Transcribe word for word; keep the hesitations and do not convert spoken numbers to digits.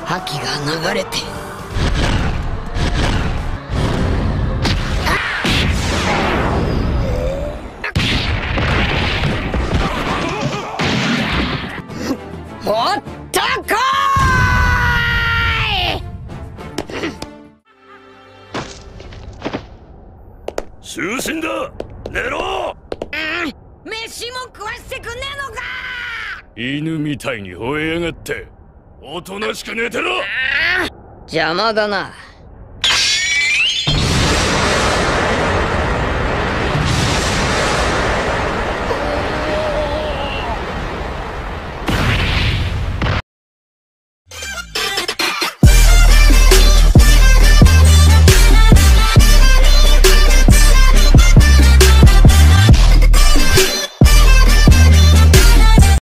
覇気が流れて。もっと来い！ 就寝だ。寝ろ。 うん、飯も食わしてくんねえのか。 犬みたいに吠えやがって。おとなしく寝てろ。 邪魔だな。